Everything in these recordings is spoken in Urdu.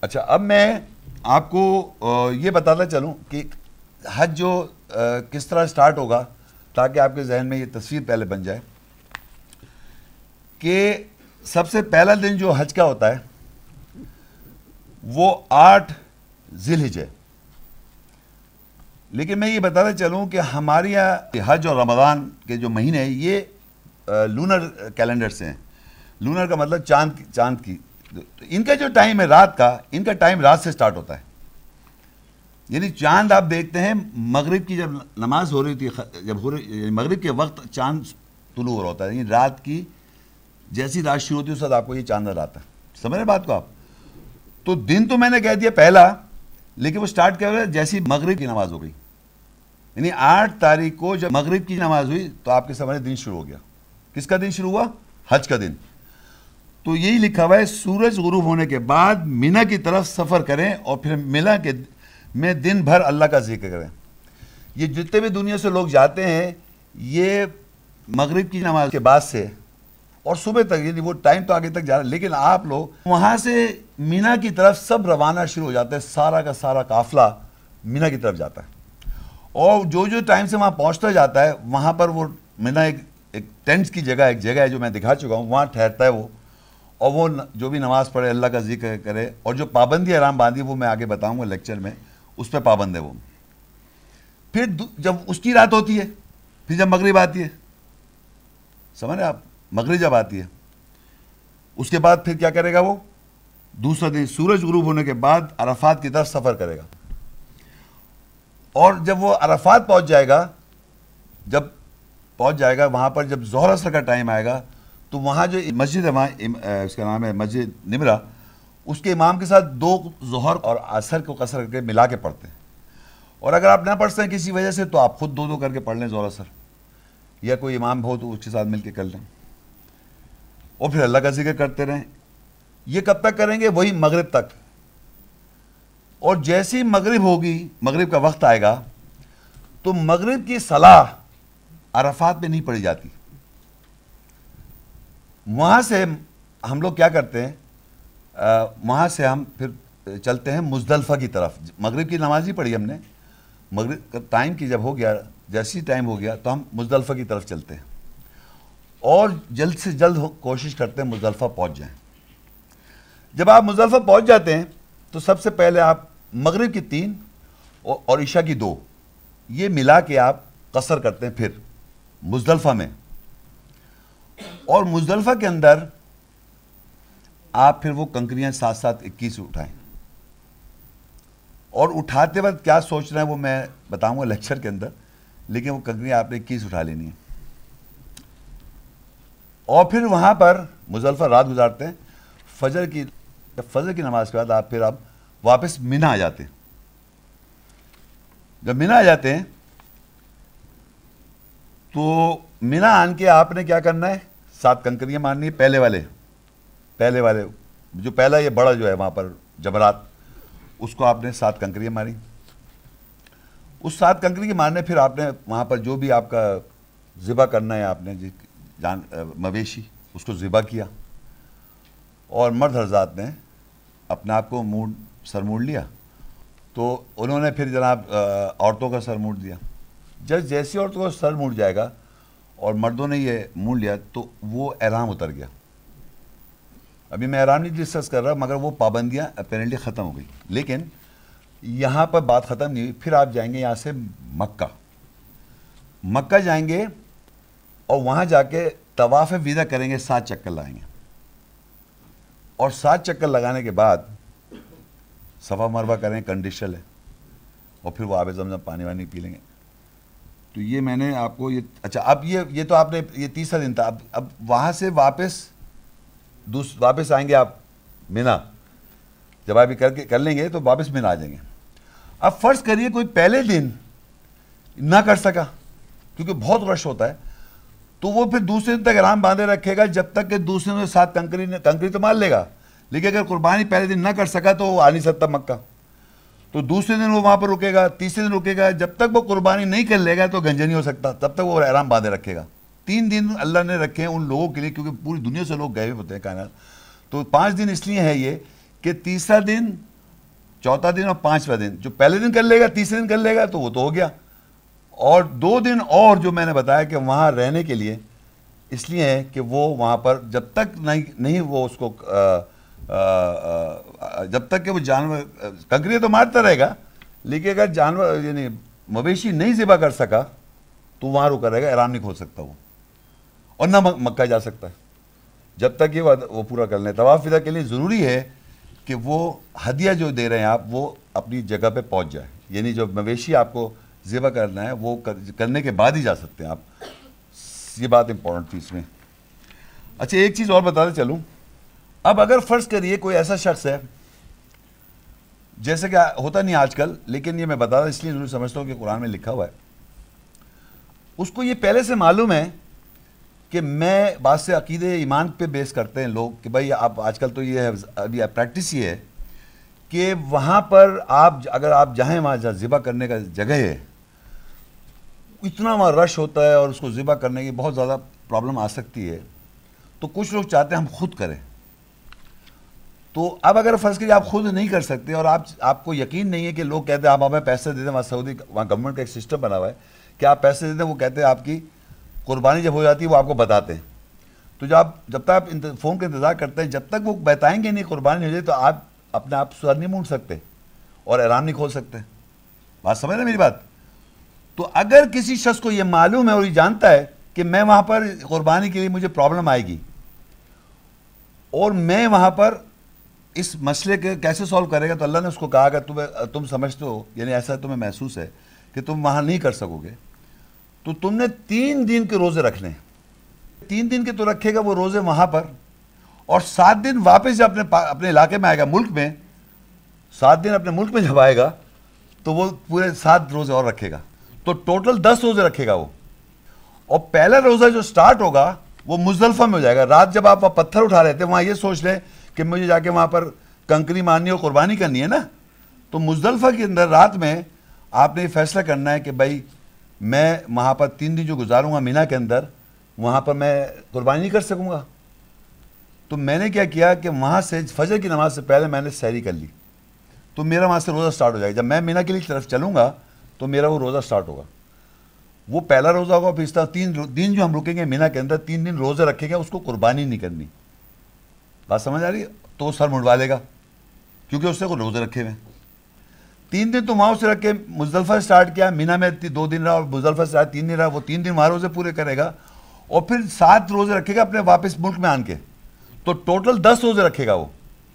اچھا، اب میں آپ کو یہ بتاتا چلوں کہ حج جو کس طرح سٹارٹ ہوگا، تاکہ آپ کے ذہن میں یہ تصویر پہلے بن جائے کہ سب سے پہلا دن جو حج کا ہوتا ہے وہ 8 ذی الحجہ ہے. لیکن میں یہ بتاتا چلوں کہ ہمارے یہاں حج اور رمضان کے جو مہینے ہیں یہ لونر کیلنڈر سے ہیں. لونر کا مطلب چاند کی. ان کا جو ٹائم ہے رات کا، ان کا ٹائم رات سے سٹارٹ ہوتا ہے. یعنی چاند آپ دیکھتے ہیں مغرب کی جب نماز ہو رہی تھی، جب مغرب کے وقت چاند طلوع ہو رہا ہوتا ہے. یعنی رات کی جیسی رات شروع ہوتی ہے اس وقت آپ کو یہ چاند نظر آتا ہے. سمجھ رہے بات کو آپ؟ تو دن تو میں نے کہہ دیا پہلا، لیکن وہ سٹارٹ کیا ہو رہا ہے جیسی مغرب کی نماز ہو گئی. یعنی 8 تاریخ کو جب مغرب کی نماز ہوئی تو آپ کے سامنے دن شروع ہو گیا. کس کا دن شروع ہوا؟ حج کا دن. تو یہی لکھا ہوا ہے سورج غروب ہونے کے بعد مینا کی طرف سفر کریں اور پھر مینا کے میں دن بھر اللہ کا ذکر کریں. یہ جتنے بھی دنیا سے لوگ جاتے ہیں یہ مغرب کی نماز کے بعد سے اور صبح تک، یعنی وہ ٹائم تو آگے تک جا رہا ہے، لیکن آپ لوگ وہاں سے مینا کی طرف سب روانہ شروع ہو جاتے ہیں. سارا کا سارا قافلہ مینا کی طرف جاتا ہے. اور جو ٹائم سے وہاں پہنچتا جاتا ہے وہاں پر وہ مینا ایک ٹینٹ کی جگہ ہے جو میں دکھا چکا ہوں، وہاں ٹھہرتا ہے وہ. اور وہ جو بھی نماز پڑھے، اللہ کا ذکر کرے، اور جو پابندی آرام باندھی وہ میں آگے بتاؤں گا لیکچر میں، اس پہ پابند ہے وہ. پھر جب اس کی رات ہوتی ہے، پھر جب مغرب آتی ہے، سمجھ رہے آپ؟ مغرب جب آتی ہے اس کے بعد پھر کیا کرے گا وہ؟ دوسرا دن سورج غروب ہونے کے بعد عرفات کی طرف سفر کرے گا. اور جب وہ عرفات پہنچ جائے گا وہاں پر جب ظہر عصر کا ٹائم آئے گا تو وہاں جو مسجد ہے، وہاں اس کا نام ہے مسجد نمرہ، اس کے امام کے ساتھ 2 ظہر اور عصر کو قصر کر کے ملا کے پڑھتے ہیں. اور اگر آپ نہ پڑھ سکیں کسی وجہ سے تو آپ خود 2 کر کے پڑھ لیں ظہر عصر، یا کوئی امام ہو تو اس کے ساتھ مل کے کر لیں، اور پھر اللہ کا ذکر کرتے رہیں. یہ کب تک کریں گے؟ وہی مغرب تک. اور جیسی مغرب ہوگی، مغرب کا وقت آئے گا تو مغرب کی صلاح عرفات میں نہیں پڑھی جاتی. وہاں سے ہم لوگ کیا کرتے ہیں، وہاں سے ہم پھر چلتے ہیں مزدلفہ کی طرف. مغرب کی نماز ہی پڑھی ہم نے، مغرب کا ٹائم کی جب ہو گیا، جیسی ٹائم ہو گیا تو ہم مزدلفہ کی طرف چلتے ہیں اور جلد سے جلد کوشش کرتے ہیں مزدلفہ پہنچ جائیں. جب آپ مزدلفہ پہنچ جاتے ہیں تو سب سے پہلے آپ مغرب کی 3 اور عشاء کی 2 یہ ملا کے آپ قصر کرتے ہیں پھر مزدلفہ میں. اور مزدلفہ کے اندر آپ پھر وہ کنکریاں 7 21 اٹھائیں. اور اٹھاتے وقت کیا سوچ رہے ہیں وہ میں بتاؤں گا لیکچر کے اندر، لیکن وہ کنکریاں آپ نے 21 اٹھا لینی ہیں. اور پھر وہاں پر مزدلفہ رات گزارتے ہیں. فجر کی نماز کے بعد آپ واپس مینا آ جاتے ہیں. جب مینا آ جاتے ہیں تو مینا آن کے آپ نے کیا کرنا ہے؟ 7 کنکریاں مارنی ہے. پہلے والے جو پہلا یہ بڑا جو ہے وہاں پر جبرات، اس کو آپ نے 7 کنکریاں ماری. اس 7 کنکری کے مارنے پھر آپ نے وہاں پر جو بھی آپ کا ذبح کرنا ہے، آپ نے مویشی اس کو ذبح کیا. اور مرد حضرات نے اپنے آپ کو سر موڑ لیا تو انہوں نے پھر جناب عورتوں کا سر موڑ دیا. جیسی عورتوں کا سر موڑ جائے گا اور مردوں نے یہ موڑ لیا تو وہ احرام اتر گیا. ابھی میں احرام نہیں ڈسکس کر رہا، مگر وہ پابندیاں اپیرنٹلی ختم ہو گئی. لیکن یہاں پر بات ختم نہیں ہوئی. پھر آپ جائیں گے یہاں سے مکہ جائیں گے اور وہاں جا کے طواف ویدہ کریں گے، 7 چکر لگائیں گے. اور 7 چکر لگانے کے بعد صفا مروہ کریں، کنڈیشن ہے، اور پھر وہ آب زمزم پانی وانی پی لیں گے. تو یہ میں نے آپ کو اچھا اب یہ تو آپ نے یہ تیسرا دن تھا. اب وہاں سے واپس آئیں گے آپ مینا. جب آپ یہ کر لیں گے تو واپس مینا آ جائیں گے. اب فرض کریے کوئی پہلے دن نہ کر سکا کیونکہ بہت رش ہوتا ہے، تو وہ پھر دوسرے دن تک احرام باندھے رکھے گا جب تک کہ دوسرے دن 7 کنکری تو مار لے گا. لیکن اگر قربانی پہلے دن نہ کر سکا تو وہ آ نہیں سکتا مکہ. تو دوسرے دن وہ وہاں پر رکے گا، تیسرے دن رکے گا. جب تک وہ قربانی نہیں کر لے گا تو گنج نہیں ہو سکتا، تب تک وہ احرام باندھے رکھے گا. 3 دن اللہ نے رکھے ہیں ان لوگوں کے لیے کیونکہ پوری دنیا سے لوگ گئے ہوتے ہیں کائنات. تو 5 دن اس لیے ہے یہ کہ تیسرا دن چوتھا دن اور پانچواں دن، جو پہلے دن کر لے گا تیسرے دن کر لے گا تو وہ تو ہو گیا. اور 2 دن اور جو میں نے بتایا کہ وہاں رہنے کے لیے اس لیے ہے کہ وہ وہاں پر جب تک نہیں وہ اس کو جب تک کہ وہ جانور کنکریاں تو مارتا رہے گا، لیکن اگر جانور یعنی مویشی نہیں ذبح کر سکا تو وہاں رکا رہے گا، احرام نہیں کھول سکتا وہ، اور نہ مکہ جا سکتا ہے جب تک کہ وہ پورا کر لیں. طواف ودا کے لیے ضروری ہے کہ وہ ہدیہ جو دے رہے ہیں آپ وہ اپنی جگہ پہ پہنچ جائے. یعنی جو مویشی آپ کو ذبح کرنا ہے وہ کرنے کے بعد ہی جا سکتے ہیں آپ. یہ بات امپورٹنٹ تھی اس میں. اچھا ایک چیز اور بتاتے چلوں. اب اگر فرض کریے کوئی ایسا شخص ہے، جیسے کہ ہوتا نہیں آج کل، لیکن یہ میں بتا رہا اس لیے ضرور سمجھتا ہوں کہ قرآن میں لکھا ہوا ہے، اس کو یہ پہلے سے معلوم ہے کہ میں بات سے عقیدے ایمان پہ بیس کرتے ہیں لوگ کہ بھائی آپ آج کل تو یہ ہے ابھی پریکٹس یہ ہے کہ وہاں پر اگر آپ جائیں وہاں ذبح کرنے کا جگہ ہے، اتنا وہاں رش ہوتا ہے اور اس کو ذبح کرنے کی بہت زیادہ پرابلم آ سکتی ہے، تو کچھ لوگ چاہتے ہیں ہم خود کریں. تو اب اگر فرض کریے آپ خود نہیں کر سکتے اور آپ کو یقین نہیں ہے کہ لوگ کہتے ہیں آپ ہمیں پیسے دے دیں، وہاں سعودی وہاں گورنمنٹ کا ایک سسٹم بنا ہوا ہے کہ آپ پیسے دے دیں، وہ کہتے ہیں آپ کی قربانی جب ہو جاتی ہے وہ آپ کو بتاتے ہیں. تو جب تک آپ فون کا انتظار کرتے ہیں، جب تک وہ بتائیں گے نہیں قربانی ہو جائے تو آپ اپنے آپ سر نہیں مونڈ سکتے اور احرام نہیں کھول سکتے. بات سمجھ رہے میری بات؟ تو اگر کسی شخص کو یہ معلوم ہے اور یہ جانتا ہے کہ میں وہاں پر قربانی کے لیے مجھے پرابلم آئے گی اور میں وہاں پر اس مسئلے کے کیسے سولو کرے گا، تو اللہ نے اس کو کہا کہ تم سمجھتے ہو، یعنی ایسا تمہیں محسوس ہے کہ تم وہاں نہیں کر سکو گے، تو تم نے 3 دن کے روزے رکھنے. 3 دن کے تو رکھے گا وہ روزے وہاں پر، اور 7 دن واپس جب اپنے علاقے میں آئے گا، ملک میں 7 دن اپنے ملک میں جب آئے گا تو وہ پورے 7 روزے اور رکھے گا. تو ٹوٹل 10 روزے رکھے گا وہ. اور پہلا روزہ جو سٹارٹ ہوگا وہ مزدلفہ میں ہو جائے گا. رات جب آپ پتھر اٹھا رہے تھے وہاں یہ سوچ لیں کہ مجھے جا کے وہاں پر کنکری مارنی اور قربانی کرنی ہے نا، تو مزدلفہ کے اندر رات میں آپ نے یہ فیصلہ کرنا ہے کہ بھائی میں وہاں پر 3 دن جو گزاروں گا مینا کے اندر، وہاں پر میں قربانی نہیں کر سکوں گا. تو میں نے کیا کیا کہ وہاں سے فجر کی نماز سے پہلے میں نے سحری کر لی، تو میرا وہاں سے روزہ سٹارٹ ہو جائے گا. جب میں مینا کے لیے طرف چلوں گا تو میرا وہ روزہ سٹارٹ ہوگا. وہ پہلا روزہ ہوگا، پھر اس طرح 3 دن جو ہم رکیں گے مینا کے اندر، 3 دن روزے رکھیں گے، اس کو قربانی نہیں کرنی. بات سمجھ آ رہی ہے؟ تو وہ سر منڈوا لے گا کیونکہ اس نے کوئی روزے رکھے ہوئے. 3 دن تو وہاں سے رکھ کے مزدلفہ سٹارٹ کیا، مینا میں 2 دن رہا اور مزدلفہ سے 3 دن رہا. وہ 3 دن وہاں روزے پورے کرے گا اور پھر 7 روزے رکھے گا اپنے واپس ملک میں آن کے. تو ٹوٹل 10 روزے رکھے گا وہ.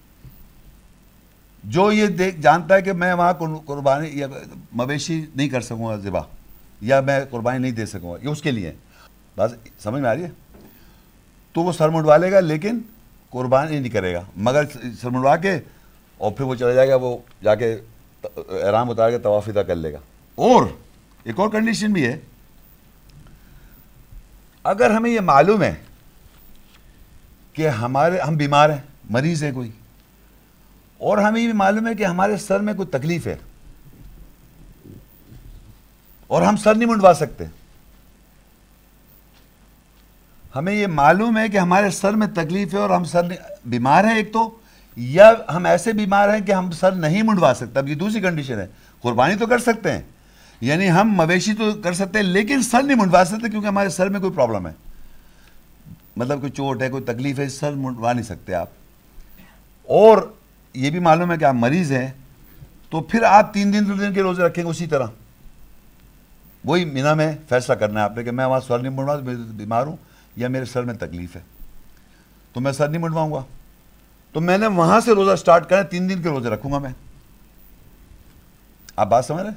جو یہ جانتا ہے کہ میں وہاں قربانی یا مویشی نہیں کر سکوں گا ذبح، یا میں قربانی نہیں دے سکوں گا، یہ اس کے لیے. بات سمجھ میں آ رہی ہے؟ تو وہ سر منڈوا لے گا لیکن قربانی نہیں کرے گا، مگر سر منڈوا کے اور پھر وہ چلا جائے گا، وہ جا کے احرام اتار کے طواف ودا کر لے گا. اور ایک اور کنڈیشن بھی ہے، اگر ہمیں یہ معلوم ہے کہ ہم بیمار ہیں، مریض ہیں کوئی، اور ہمیں یہ معلوم ہے کہ ہمارے سر میں کوئی تکلیف ہے اور ہم سر نہیں منڈوا سکتے، ہمیں یہ معلوم ہے کہ ہمارے سر میں تکلیف ہے اور ہم بیمار ہیں ایک تو، یا ہم ایسے بیمار ہیں کہ ہم سر نہیں منڈوا سکتے. اب یہ دوسری کنڈیشن ہے. قربانی تو کر سکتے ہیں، یعنی ہم مویشی تو کر سکتے ہیں لیکن سر نہیں منڈوا سکتے کیونکہ ہمارے سر میں کوئی پرابلم ہے، مطلب کوئی چوٹ ہے، کوئی تکلیف ہے، سر منڈوا نہیں سکتے آپ. اور یہ بھی معلوم ہے کہ آپ مریض ہیں، تو پھر آپ 3 دن کے روزے رکھیں گے اسی طرح. وہی مینا میں فیصلہ کرنا ہے آپ نے کہ میں وہاں سر نہیں منڈوا، بیمار ہوں یا میرے سر میں تکلیف ہے تو میں سر نہیں منڈواؤں گا. تو میں نے وہاں سے روزہ سٹارٹ کرنا، 3 دن کے روزے رکھوں گا میں. آپ بات سمجھ رہے ہیں؟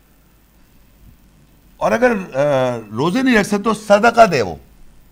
اور اگر روزے نہیں رکھ سکتے تو صدقہ دے وہ.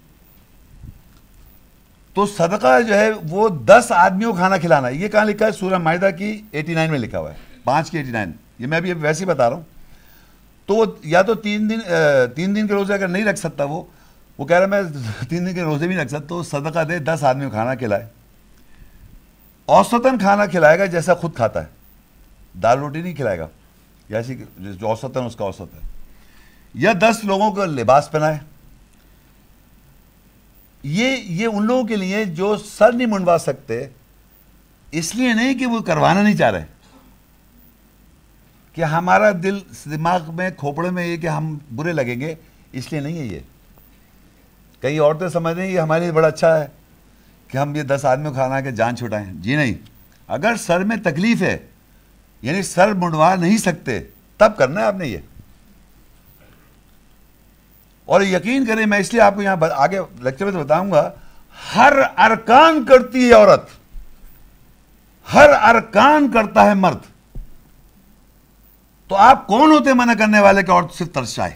تو صدقہ جو ہے وہ 10 آدمیوں کو کھانا کھلانا ہے. یہ کہاں لکھا ہے؟ سورہ مائدہ کی 89 میں لکھا ہوا ہے، 5 کی 89. یہ میں ابھی ویسے ہی بتا رہا ہوں. تو وہ یا تو 3 دن کے روزے اگر نہیں رکھ سکتا وہ کہہ رہا میں 3 دن کے روزے بھی نہیں رکھ سکتا، تو صدقہ دے، 10 آدمیوں کو کھانا کھلائے. اوسطاً کھانا کھلائے گا جیسا خود کھاتا ہے، دال روٹی نہیں کھلائے گا، جیسی جو اوسطاً اس کا اوسط ہے. یا 10 لوگوں کو لباس پہنائے. یہ ان لوگوں کے لیے جو سر نہیں منڈوا سکتے، اس لیے نہیں کہ وہ کروانا نہیں چاہ رہے، کہ ہمارا دل دماغ میں کھوپڑے میں یہ کہ ہم برے لگیں گے اس لیے نہیں ہے یہ. کئی عورتیں سمجھتے ہیں یہ ہمارے لیے بڑا اچھا ہے کہ ہم یہ 10 آدمیوں کھانا کے جان چھٹائیں. جی نہیں, اگر سر میں تکلیف ہے یعنی سر منڈوا نہیں سکتے تب کرنا ہے آپ نے یہ. اور یقین کریں میں اس لیے آپ کو یہاں آگے لیکچر میں تو بتاؤں گا, ہر ارکان کرتی ہے عورت, ہر ارکان کرتا ہے مرد. تو آپ کون ہوتے ہیں منع کرنے والے کہ عورت صرف ترس جائے؟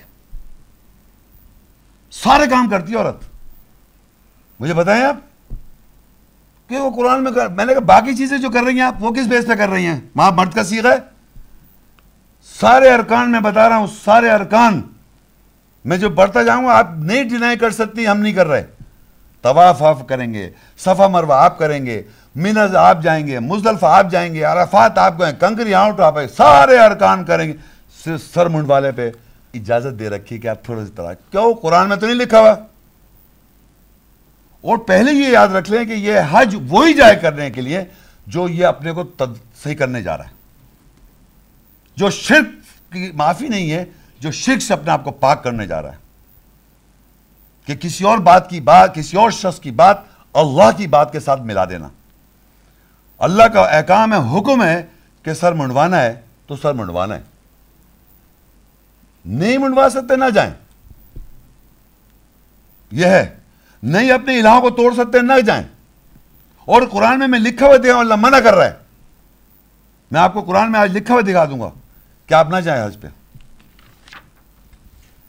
سارے کام کرتی ہے عورت. مجھے بتائیں آپ کہ وہ قرآن میں میں نے کہا باقی چیزیں جو کر رہی ہیں آپ وہ کس بیس پہ کر رہی ہیں؟ وہاں مرد کا صیغہ ہے. سارے ارکان میں بتا رہا ہوں, سارے ارکان میں جو بڑھتا جاؤں گا آپ نہیں ڈینائی کر سکتی ہم نہیں کر رہے. طواف آپ کریں گے, صفا مروہ آپ کریں گے, منہ آپ جائیں گے, مزدلفہ آپ جائیں گے, عرفات آپ گئے, کنکری آؤٹ آپ ہے, سارے ارکان کریں گے. صرف سر منڈ والے پہ اجازت دے رکھی کہ آپ تھوڑا سی طرح, کیوں قرآن میں تو نہیں لکھا ہوا. اور پہلے یہ یاد رکھ لیں کہ یہ حج وہی جائے کرنے کے لیے جو یہ اپنے کو صحیح کرنے جا رہا ہے, جو شرک کی معافی نہیں ہے, جو شرک سے اپنے آپ کو پاک کرنے جا رہا ہے. کہ کسی اور بات کی بات, کسی اور شخص کی بات اللہ کی بات کے ساتھ ملا دینا. اللہ کا احکام ہے, حکم ہے کہ سر منڈوانا ہے تو سر منڈوانا ہے, نہیں منڈوا سکتے نہ جائیں. یہ ہے, نہیں اپنے الہوں کو توڑ سکتے نہ جائیں. اور قرآن میں لکھا ہوا دکھاؤں, اللہ منع کر رہا ہے. میں آپ کو قرآن میں آج لکھا ہوا دکھا دوں گا کہ آپ نہ جائیں حج پہ.